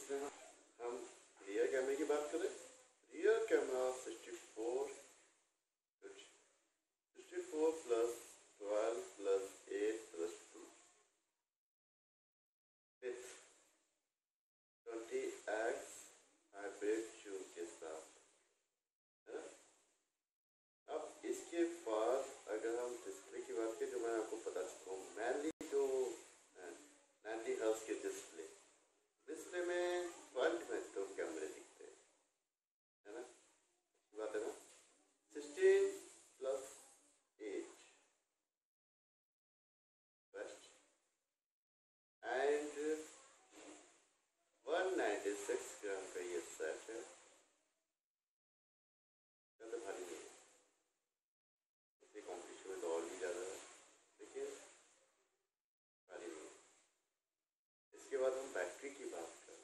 इसमें हम रियर कैमरे की बात करें। Rear camera 64 plus 12 plus 8 plus 2 with 20x hybrid zoom के साथ, है ना। अब इसके बाद अगर हम डिस्प्ले की बात करें, जो मैं आपको बता चुका हूँ, मैनली जो 90 हर्ट्ज के डिस्प्ले में फ्रंट में दो कैमरे दिखते हैं, है ना, बात है ना। 16 प्लस 8 बेस्ट एंड 196 ग्राम का ये सेट है। ज़्यादा भारी नहीं है, इसके कॉम्पिटिशन में तो और भी ज़्यादा है, लेकिन भारी नहीं है। इसके बाद हम बैटरी की बात करें,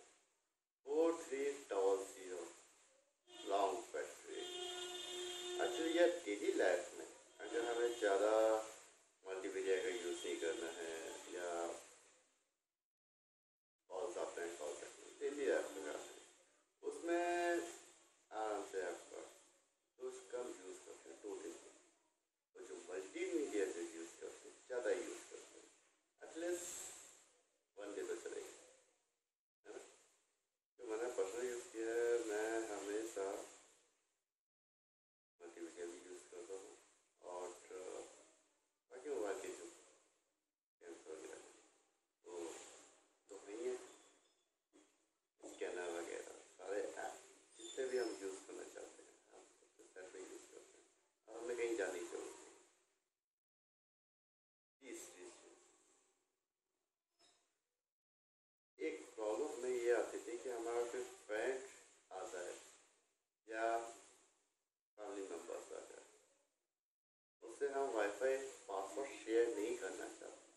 4300 लॉन्ग बैटरी। एक्चुअली यह डेली लाइफ में अगर हमें ज़्यादा मल्टीमीडिया का यूज़ नहीं करना है या कॉल्स आते हैं, कॉल करते हैं, डेली लाइफ में आते हैं, उसमें आराम से आपका तो कम यूज़ करते हैं 2 दिन में। और जो मल्टीमीडिया जो यूज़ करते हैं, ज़्यादा यूज़ करते हैं, एटलीस्ट 1 डे तो चलेगा, है ना। जो मैंने पर्सनल यूज़ किया है, मैं हमेशा मल्टीमीडिया भी यूज़ करता हूँ और बाकी मोबाइल के जो गेम्स वगैरह तो नहीं है, स्कैनर वगैरह सारे ऐप जितने भी हम यूज़ करना चाहते हैं हम अपने सेट में यूज़ करते हैं और हमें कहीं जाने की जरूरत नहीं। तीसरी चीज़, एक प्रॉब्लम हमें ये आती थी कि हमारा कोई फ्रेंड आ जाए या फैमिली मेम्बर्स आ जाए, उससे हम वाईफाई पासवर्ड शेयर नहीं करना चाहते,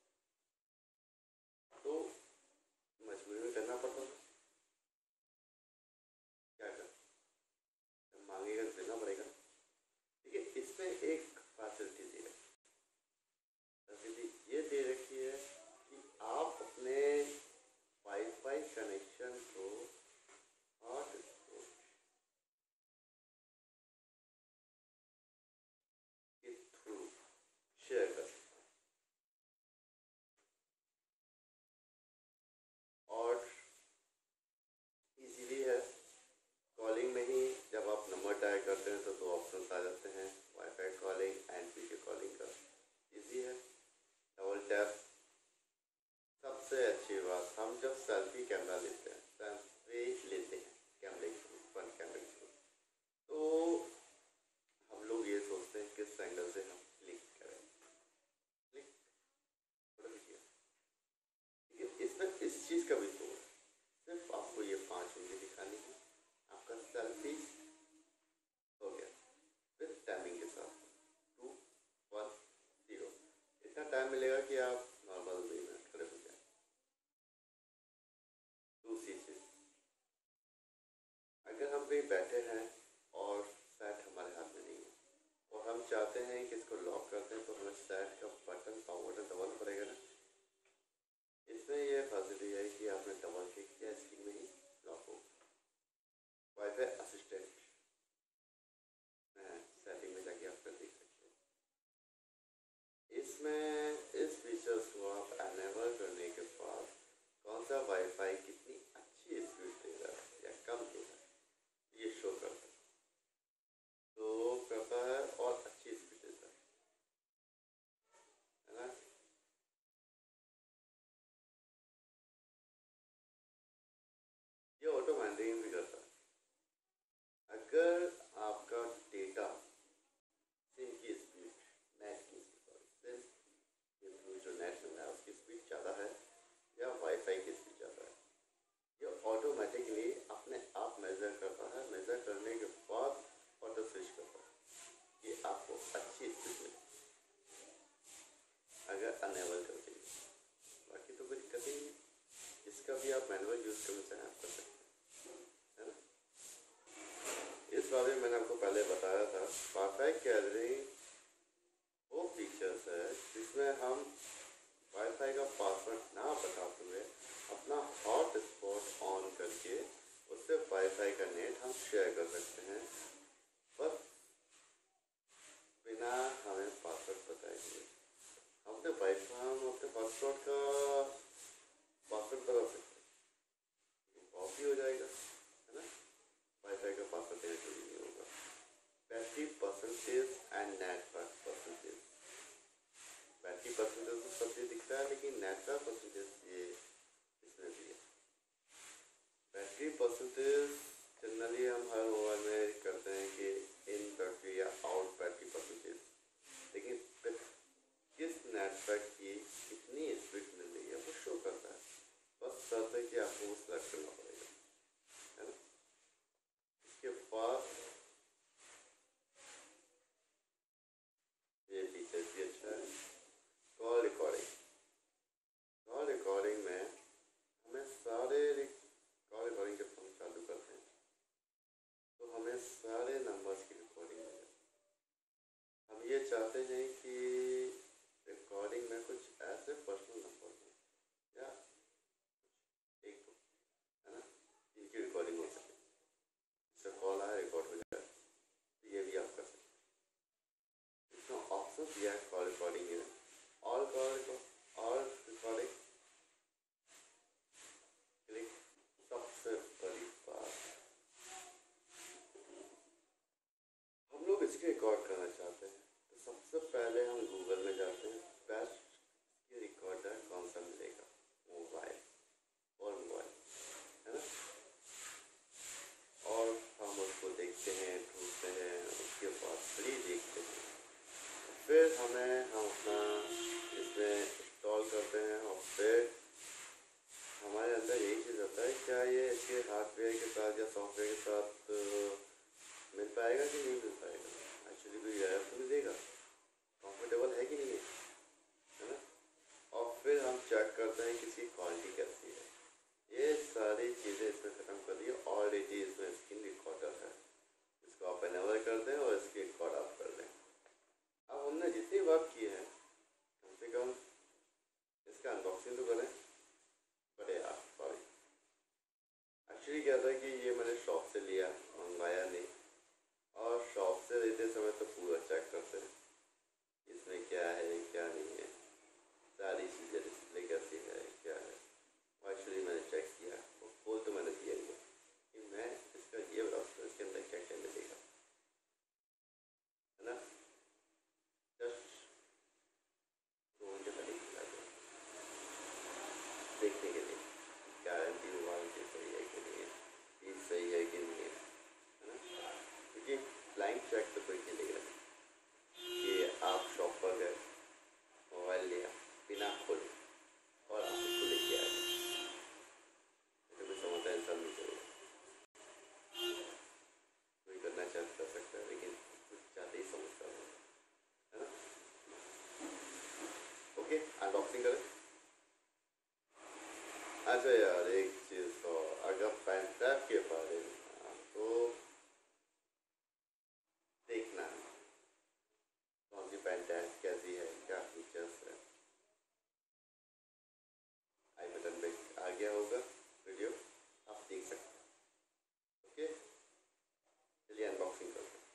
तो मजबूरी में करना पड़ता था। क्या कर, मांगेगा तो देना पड़ेगा। ठीक है, इसमें एक फैसिलिटी दी है, फैसिलिटी ये दे रखी है कि आप अपने वाईफाई कनेक्शन को हॉटस्पॉट के थ्रू शेयर कर सकते हैं और इजीली है। कॉलिंग में ही जब आप नंबर डायल करते हैं तो 2 ऑप्शन आ जाते हैं, WiFi calling and video calling का। इजी है, डबल टैप। सबसे अच्छी बात, हम जब सेल्फी कैमरा लेते हैं, कैमरे के फ्रंट कैमरे के, तो हम लोग ये सोचते हैं किस एंगल से हम क्लिक करें, क्लिक थोड़ा लीजिए। ठीक है, इसमें इस चीज़ का भी तो है, सिर्फ आपको ये 5 उंगली दिखानी है, आपका सेल्फी हो गया फिर टाइमिंग के साथ 2 1 0। इतना टाइम मिलेगा कि आप नॉर्मल 2 मिनट खड़े हो जाए। दूसरी चीज़, अगर हम कहीं बैठे हैं और सेट हमारे हाथ में नहीं है और हम चाहते हैं कि इसको लॉक करते हैं, तो हमें सेट का बटन पावर बटन दबाना पड़ेगा ना। इसमें यह फैसिलिटी है कि आपने डबल क्लिक किया, स्क्रीन में ही लॉक हो। वाईफाई असिस्टेंट सेटिंग में जाके आप देख सकते हैं। इसमें इस फीचर्स को आप एनेबल करने के बाद कौन सा वाईफाई कितनी अच्छी स्पीड दे रहा है या कम दे रहा है ये शो करता है, तो करता है और अच्छी स्पीड देता है ना। ये ऑटो मैनेजिंग भी करता है। अगर आपका डेटा सिम की स्पीड, नेट की स्पीड, सिम जो नेट में है उसकी स्पीड ज़्यादा है या वाईफाई की स्पीड ज़्यादा है, ये ऑटोमेटिकली अपने आप मेज़र करता है। मेज़र करने के बाद ऑटो स्विच करता है कि आपको अच्छी स्पीड मिले अगर अनेबल कर देंगे। बाकी तो कोई दिक्कत ही नहीं, इसका भी आप मैनुअल यूज़ करना चाहें आप कर सकते हैं, है ना। इस बारे में मैंने आपको पहले बताया था, वाईफाई गैदरिंग वो फीचर्स है जिसमें हम वाईफाई का पासवर्ड ना बताते हुए अपना हॉटस्पॉट ऑन कर शेयर कर सकते हैं, बस बिना हमें पासवर्ड बताए हुए। हम अपने हॉटस्पॉट का पासवर्ड बता सकते हैं, कॉपी हो जाएगा, है ना। वाईफाई का पासवर्ड देना जरूरी नहीं होगा। Battery percentage and network percentage. Battery percentage तो सब चीज दिखता है, लेकिन नेटवर्क परसेंटेज ये इसमें भी है। बैटरी परसेंटेज जनरली हम हर मोबाइल में करते हैं कि इन बैटरी या आउट बैटरी परसेंटेज, लेकिन किस नेटवर्क की कितनी स्पीड मिल रही है वो शो करता है। बस शर्त है कि आपको वो सेलेक्ट करना पड़ेगा, है ना। इसके बाद ये फीचर भी अच्छा है, कॉल रिकॉर्डिंग। कॉल रिकॉर्डिंग में हमें कॉल रिकॉर्डिंग जब हम चालू करते हैं तो हमें सारे नंबर्स की रिकॉर्डिंग मिल जाए। हम ये चाहते हैं कि रिकॉर्डिंग में कुछ ऐसे पर्सनल नंबर हो या एक दो, है ना, इनकी रिकॉर्डिंग हो सके, इससे कॉल आया रिकॉर्ड हो जाए, तो ये भी आप कर सकते हैं। इसमें ऑप्शन दिया है कॉल रिकॉर्डिंग में, ऑल रिकॉर्डिंग क्लिक। सबसे बड़ी बात, हम लोग इसके रिकॉर्ड करना चाहते हैं तो सबसे पहले हम गूगल में जाते हैं, बेस्ट रिकॉर्डर कौन सा मिलेगा, मोबाइल, है ना। और हम उसको देखते हैं, ढूंढते हैं, उसके बाद फ्री देखते हैं, फिर हम अपना इसमें इंस्टॉल करते हैं, और फिर हमारे अंदर यही चीज़ होता है, क्या ये इसके हार्डवेयर के साथ या सॉफ्टवेयर के साथ मिल पाएगा कि नहीं मिल पाएगा, एक्चुअली कोई ऐप तो मिलेगा, कंफर्टेबल है कि नहीं है ना। और फिर हम चेक करते हैं कि इसकी क्वालिटी कैसी है। ये सारी चीज़ें इसमें ख़त्म कर दी। ऑलरेडी इसमें स्क्रीन रिकॉर्डर है, इसको आप एनेबल कर दें और इसकी रिकॉर्ड आप कर दें। अब हमने जितनी बात की है, कम से कम इसका अनबॉक्सिंग तो करें। बट यार सॉरी, एक्चुअली क्या था कि ये मैंने शॉप से लिया, मंगवाया नहीं। और शॉप से लेते समय तो पूरा चेक करते हैं इसमें क्या है क्या नहीं है, सारी चीज़ें, डिस्प्ले कैसी है क्या है। एक्चुअली मैंने चेक किया, और खोल तो मैंने दिया ही है कि मैं इसका ये बता सकता हूँ इसके अंदर क्या क्या मिलेगा, है ना। जस्ट देखने के लिए, गारंटी वारंटी सही है कि नहीं है, चीज़ सही है कि नहीं है ना। क्योंकि ब्लाइंड चेक तो कोई चलेगा नहीं कि आप शॉप पर गए, मोबाइल लिया बिना खोले और आप उसको लेके आए, तो कोई समझता इंसान नहीं चलेगा। कोई करना चाहता कर सकता है, लेकिन कुछ ज़्यादा ही समझता है ना। ओके, अनबॉक्सिंग करें। अच्छा यार, एक चीज़ तो, अगर पेन ड्राइव के बारे में तो देखना है कौन सी पेन ड्राइव कैसी है, क्या फीचर्स है। आई बटन पे आ गया होगा वीडियो, आप देख सकते हैं। ओके, चलिए अनबॉक्सिंग करते हैं।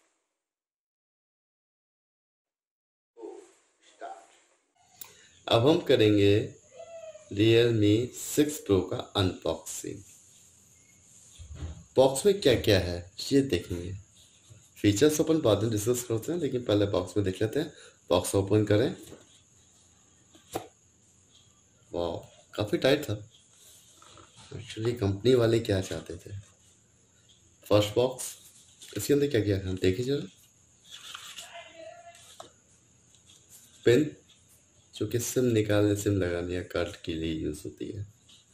स्टार्ट। अब हम करेंगे Realme 6 Pro का अनबॉक्सिंग। बॉक्स में क्या क्या है ये देखेंगे, फीचर्स अपन बाद में डिस्कस करते हैं, लेकिन पहले बॉक्स में देख लेते हैं। बॉक्स ओपन करें। वाह, काफ़ी टाइट था। एक्चुअली कंपनी वाले क्या चाहते थे। फर्स्ट बॉक्स, इसके अंदर क्या क्या है हम देखिए जरा। पेन, जो कि सिम निकालने सिम लगाने या कार्ड के लिए यूज़ होती है।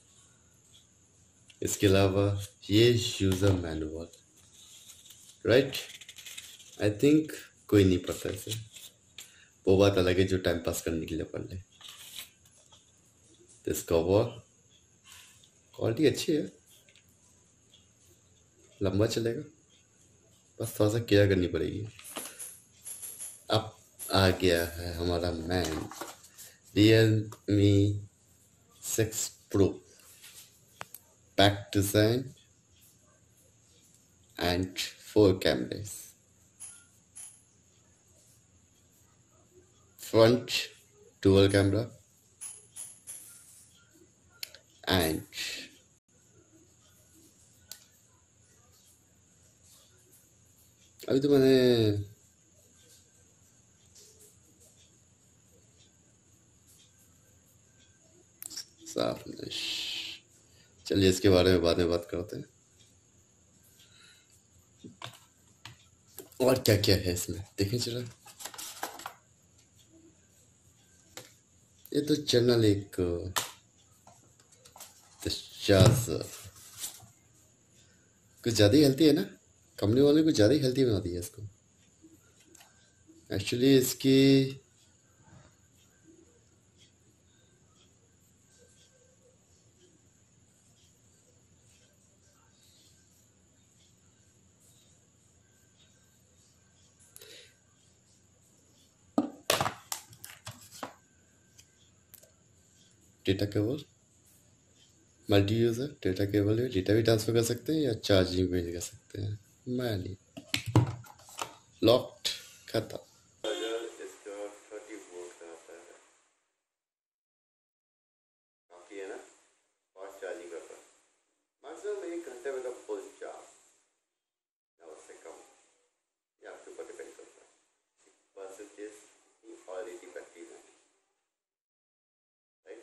इसके अलावा ये user manual, right. I think कोई नहीं पढ़ता इसे, वो बात अलग है जो टाइम पास करने के लिए पढ़ ले। दिस कवर, क्वालिटी अच्छी है, लंबा चलेगा, बस थोड़ा सा केयर करनी पड़ेगी। अब आ गया है हमारा man, Realme 6 Pro, pack design and 4 cameras. Front dual camera and अभी तो मैंने साफ नहीं, चलिए इसके बारे में बाद में बात करते हैं। और क्या क्या है इसमें देखें जरा। ये तो जनरल एक डिस्चार्ज कुछ ज़्यादा ही हेल्थी है ना, कंपनी वाले कुछ ज़्यादा ही हेल्थी बना दिया इसको। एक्चुअली इसकी data cable multi user data cable है, डेटा भी ट्रांसफ़र कर सकते हैं या चार्जिंग भी कर सकते हैं। मैं नहीं लॉक्ड खत्म। अगर इसका 30 वोल्ट का आता है, काफ़ी है ना, फास्ट चार्जिंग करता है, मैक्सिमम 1 घंटे में का फुल चार्ज या उससे कम, ये आपके ऊपर डिपेंड करता है। परसेंटेज की ऑलरेडी बैटरी में, राइट।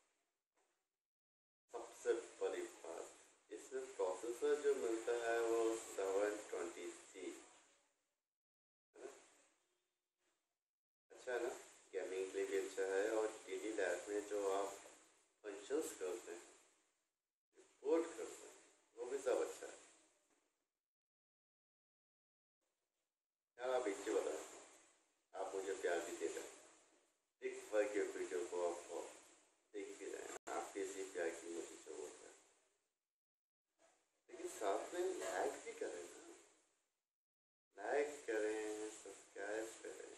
सबसे बड़ी बात, इसमें प्रोसेसर जो मिलता है वो 720C है ना, अच्छा है ना, गेमिंग के लिए भी अच्छा है। और डेली लाइफ में जो आप फंक्शंस करते हैं, कोड करते हैं, वो भी सब अच्छा है यार। आप एक चीज़ बताएं, आप मुझे प्यार भी दे रहे हैं, एक बार के वीडियो को आप देख भी रहे हैं, आपके इसी प्यार की मुझे जरूरत है, लेकिन साथ में लाइक भी करें ना, लाइक करें, सब्सक्राइब करें,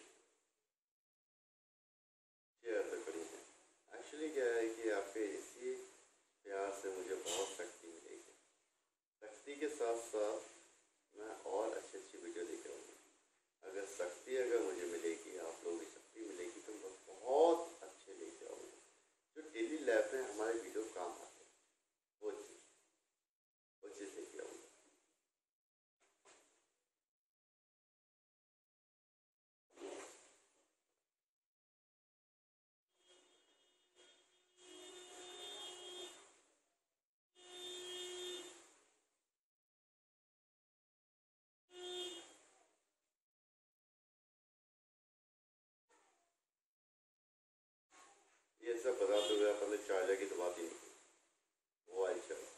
शेयर तो करिए। एक्चुअली क्या है कि आपके इसी प्यार से मुझे बहुत शक्ति मिलेगी, शक्ति के साथ साथ मैं और अच्छी अच्छी वीडियो लेकर आऊँगा। अगर शक्ति अगर मुझे मिलेगी, आप लोगों की शक्ति मिलेगी, तो मैं बहुत अच्छे लेके आऊँगा, जो डेली लाइफ में हमारे वीडियो काम आते हैं, वो चीज़ लेके आऊँगा। ये सब बता दूँगा, पहले चार्जर की तो बात ही नहीं की, मोबाइल चार्जर